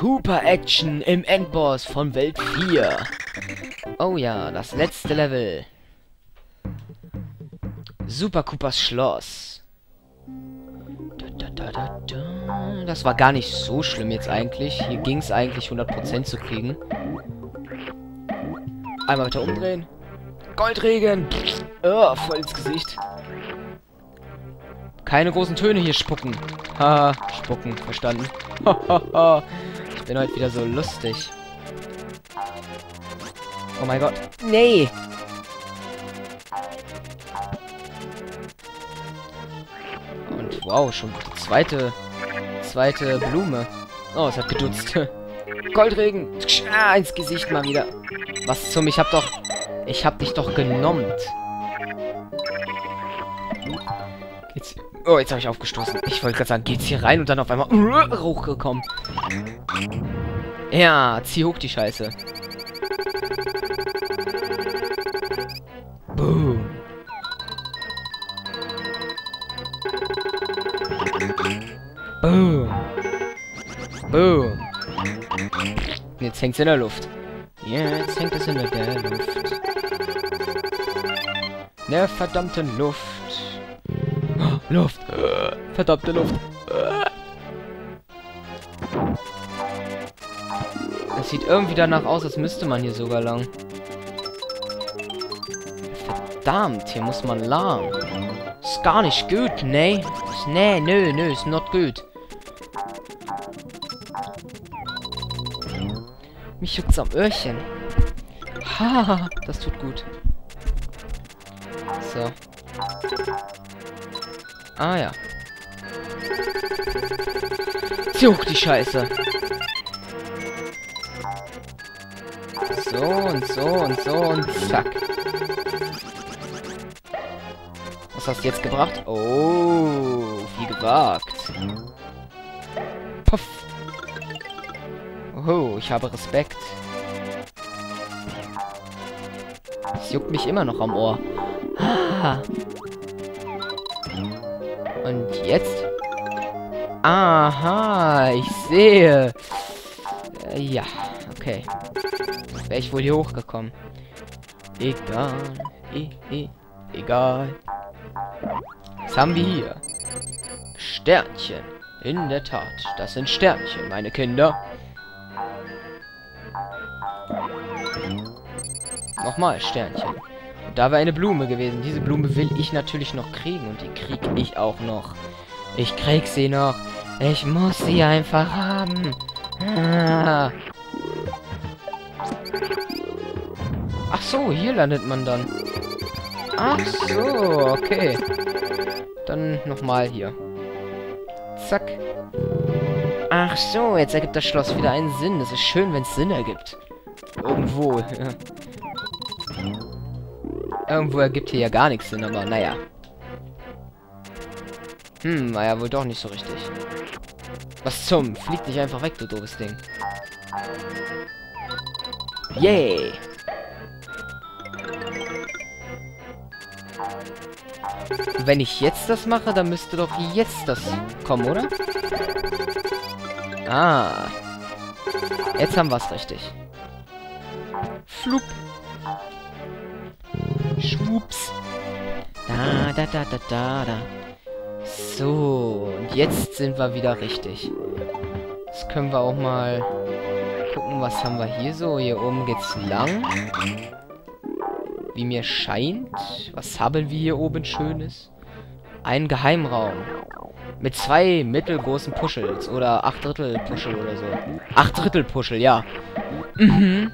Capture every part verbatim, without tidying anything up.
Koopa Action im Endboss von Welt vier. Oh ja, das letzte Level. Super Koopas Schloss. Da, da, da, da. Das war gar nicht so schlimm jetzt eigentlich. Hier ging es eigentlich hundert Prozent zu kriegen. Einmal weiter umdrehen. Goldregen. Oh, voll ins Gesicht. Keine großen Töne hier spucken. Haha, spucken, verstanden. Ich bin heute wieder so lustig. Oh mein Gott. Nee. Und wow, schon die zweite, zweite Blume. Oh, es hat gedutzt. Goldregen. Ah, ins Gesicht mal wieder. Was zum, ich hab doch, ich hab dich doch genommen. Jetzt, oh, jetzt habe ich aufgestoßen. Ich wollte gerade sagen, geht's hier rein und dann auf einmal uh, hochgekommen. Ja, zieh hoch die Scheiße. Boom. Boom. Boom. Jetzt hängt's in der Luft. Jetzt hängt es in der Luft. In der verdammten Luft. Oh, Luft. Uh, verdammte Luft. Uh. Das sieht irgendwie danach aus, als müsste man hier sogar lang. Verdammt, hier muss man lang. Ist gar nicht gut, ne? Nee, nö, nö, ist not gut. Mich juckt's am Öhrchen. Ha, das tut gut. So. Ah ja. Zieh hoch die Scheiße. So und so und so und zack. Was hast du jetzt gebracht? Oh, wie gewagt. Puff. Oh, ich habe Respekt. Es juckt mich immer noch am Ohr. Ah. Und jetzt? Aha, ich sehe. Äh, ja, okay. Wäre ich wohl hier hochgekommen. Egal. E e egal. Was haben wir hier? Sternchen. In der Tat, das sind Sternchen, meine Kinder. Nochmal Sternchen. Und da war eine Blume gewesen. Diese Blume will ich natürlich noch kriegen. Und die krieg ich auch noch. Ich krieg sie noch. Ich muss sie einfach haben. Ah. Ach so, hier landet man dann. Ach so, okay. Dann nochmal hier. Zack. Ach so, jetzt ergibt das Schloss wieder einen Sinn. Das ist schön, wenn es Sinn ergibt. Irgendwo. Ja. Irgendwo ergibt hier ja gar nichts Sinn, aber naja. Hm, war ja wohl doch nicht so richtig. Was zum? Flieg nicht einfach weg, du doofes Ding. Yay! Wenn ich jetzt das mache, dann müsste doch jetzt das kommen, oder? Ah. Jetzt haben wir es richtig. Flup. Schwups. Da, da, da, da, da, da. So. Und jetzt sind wir wieder richtig. Jetzt können wir auch mal gucken, was haben wir hier so. Hier oben geht's lang. Wie mir scheint. Was haben wir hier oben Schönes? Ein Geheimraum. Mit zwei mittelgroßen Puschels. Oder acht Drittel Puschel oder so. Acht Drittel Puschel, ja. Mhm.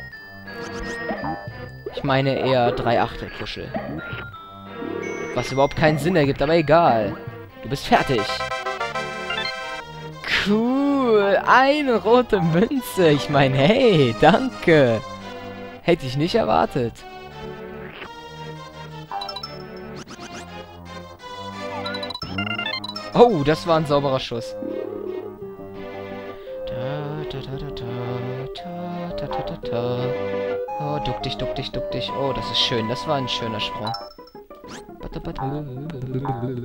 Ich meine eher drei Achtel Puschel. Was überhaupt keinen Sinn ergibt, aber egal. Du bist fertig. Cool. Eine rote Münze. Ich meine, hey, danke. Hätte ich nicht erwartet. Oh, das war ein sauberer Schuss. Da, da, da, da, da, da, da, da, da. Oh, duck dich, duck dich, duck dich. Oh, das ist schön. Das war ein schöner Sprung.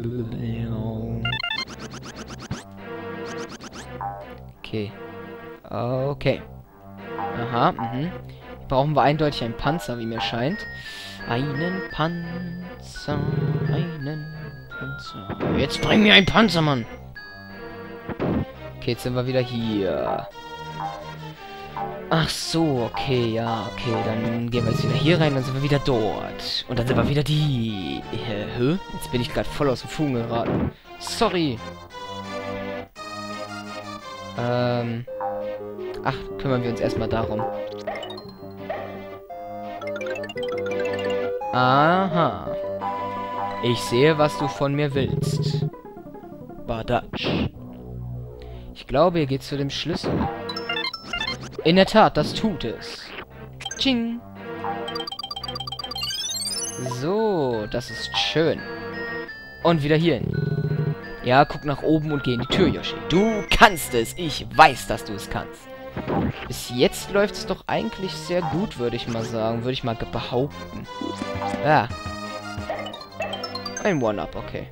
Okay. Okay. Aha, mhm. Brauchen wir eindeutig einen Panzer, wie mir scheint. Einen Panzer, einen Panzer. Jetzt bring mir einen Panzer, Mann! Okay, jetzt sind wir wieder hier. Ach so, okay, ja, okay. Dann gehen wir jetzt wieder hier rein, dann sind wir wieder dort. Und dann sind wir wieder die... Äh, hä? Jetzt bin ich gerade voll aus dem Fugen geraten. Sorry. Ähm... Ach, kümmern wir uns erstmal darum. Aha. Ich sehe, was du von mir willst. Badatsch. Ich glaube, ihr geht zu dem Schlüssel. In der Tat, das tut es. Tsching. So, das ist schön. Und wieder hier hin. Ja, guck nach oben und geh in die Tür, Yoshi. Du kannst es. Ich weiß, dass du es kannst. Bis jetzt läuft es doch eigentlich sehr gut, würde ich mal sagen. Würde ich mal behaupten. Ja. Ein One-Up, okay.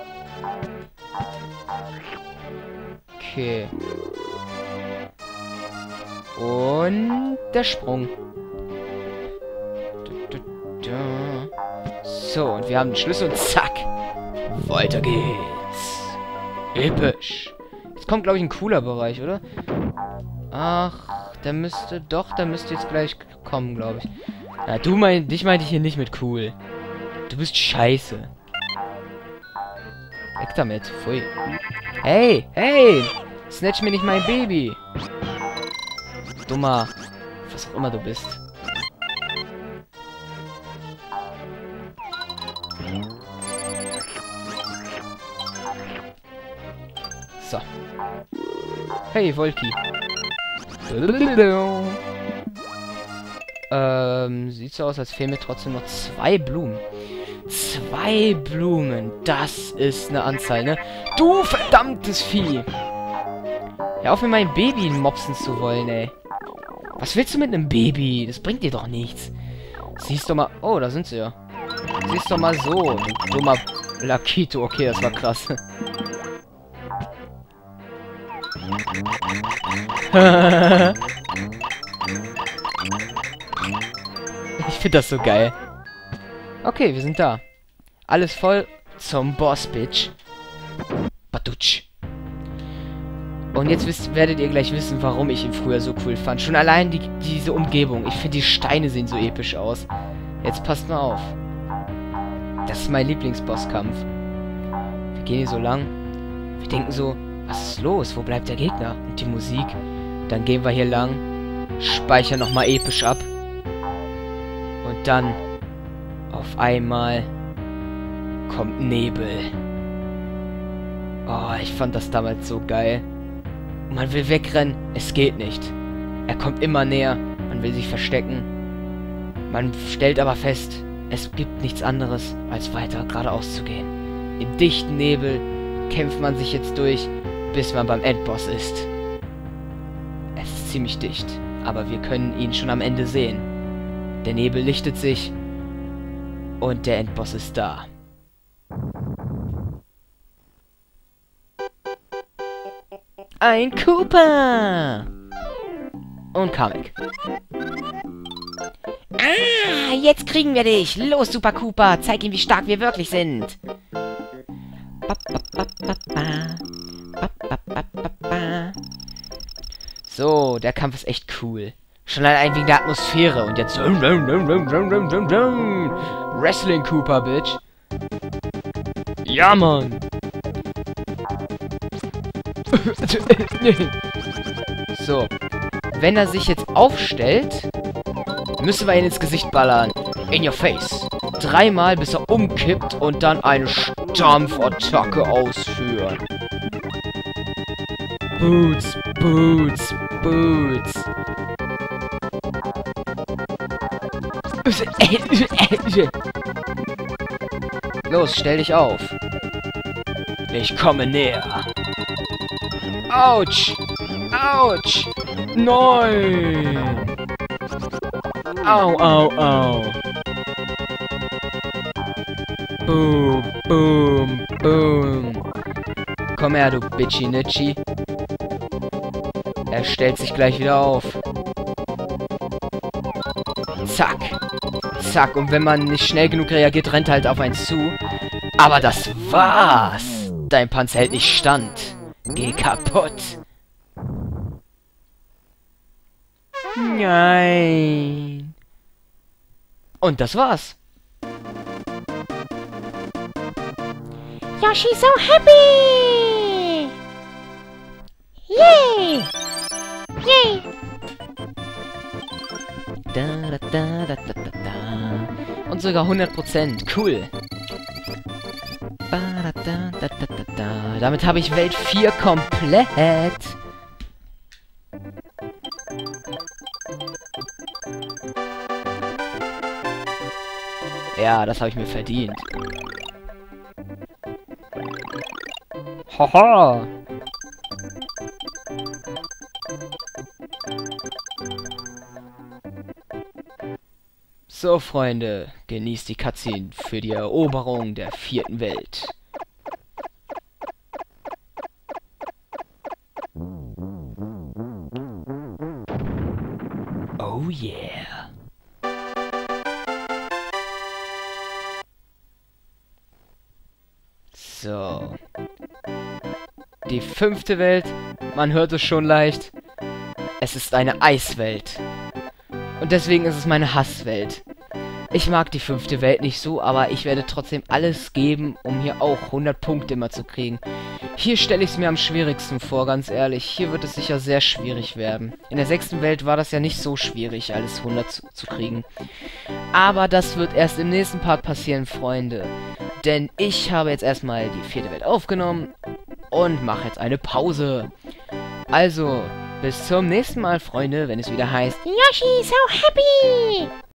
Okay. Und der Sprung. So, und wir haben den Schlüssel und zack. Weiter geht's. Episch. Jetzt kommt, glaube ich, ein cooler Bereich, oder? Ach, der müsste... Doch, der müsste jetzt gleich kommen, glaube ich. Na, du mein... Dich meinte ich hier nicht mit cool. Du bist scheiße. Weg damit. Pfui. Hey, hey! Snatch mir nicht mein Baby. Dummer. Was auch immer du bist. So. Hey, Volki. Ähm, sieht so aus, als fehlen mir trotzdem noch zwei Blumen. Zwei Blumen. Das ist eine Anzahl, ne? Du verdammtes Vieh. Hör auf, mir mein Baby mopsen zu wollen, ey. Was willst du mit einem Baby? Das bringt dir doch nichts. Siehst doch mal... Oh, da sind sie ja. Siehst doch mal so. Du dummer Lakito. Okay, das war krass. Ich finde das so geil. Okay, wir sind da. Alles voll zum Boss, Bitch. Batutsch. Und jetzt wisst, werdet ihr gleich wissen, warum ich ihn früher so cool fand. Schon allein die, diese Umgebung. Ich finde, die Steine sehen so episch aus. Jetzt passt mal auf. Das ist mein Lieblingsbosskampf. Wir gehen hier so lang. Wir denken so, was ist los? Wo bleibt der Gegner? Und die Musik. Dann gehen wir hier lang. Speichern nochmal episch ab. Und dann auf einmal kommt Nebel. Oh, ich fand das damals so geil. Man will wegrennen, es geht nicht. Er kommt immer näher, man will sich verstecken. Man stellt aber fest, es gibt nichts anderes, als weiter geradeaus zu gehen. Im dichten Nebel kämpft man sich jetzt durch, bis man beim Endboss ist. Es ist ziemlich dicht, aber wir können ihn schon am Ende sehen. Der Nebel lichtet sich und der Endboss ist da. Ein Koopa! Und Kamek. Ah, jetzt kriegen wir dich! Los, Super Koopa! Zeig ihm, wie stark wir wirklich sind! So, der Kampf ist echt cool. Schon allein wegen der Atmosphäre. Und jetzt... Wrestling Koopa, Bitch! Ja, Mann! So. Wenn er sich jetzt aufstellt, müssen wir ihn ins Gesicht ballern. In your face. Dreimal, bis er umkippt und dann eine Stampfattacke ausführen. Boots, Boots, Boots. Los, stell dich auf. Ich komme näher. Autsch! Autsch! Nein! Au, au, au! Boom, boom, boom! Komm her, du Bitchy-Nitchy. Er stellt sich gleich wieder auf. Zack. Zack. Und wenn man nicht schnell genug reagiert, rennt er halt auf einen zu. Aber das war's. Dein Panzer hält nicht stand. Geh kaputt. Nein. Und das war's. Yoshi's so happy! Yay! Yay! Da, da, da, da, da, da, da. Und sogar hundert Prozent. Cool. Ba, da, da, da, da, da, da. Damit habe ich Welt vier komplett. Ja, das habe ich mir verdient. Haha. So, Freunde, genießt die Cutscene für die Eroberung der vierten Welt. Oh yeah. So. Die fünfte Welt, man hört es schon leicht. Es ist eine Eiswelt. Und deswegen ist es meine Hasswelt. Ich mag die fünfte Welt nicht so, aber ich werde trotzdem alles geben, um hier auch hundert Punkte immer zu kriegen. Hier stelle ich es mir am schwierigsten vor, ganz ehrlich. Hier wird es sicher sehr schwierig werden. In der sechsten Welt war das ja nicht so schwierig, alles hundert zu, zu kriegen. Aber das wird erst im nächsten Part passieren, Freunde. Denn ich habe jetzt erstmal die vierte Welt aufgenommen und mache jetzt eine Pause. Also, bis zum nächsten Mal, Freunde, wenn es wieder heißt Yoshi's so happy!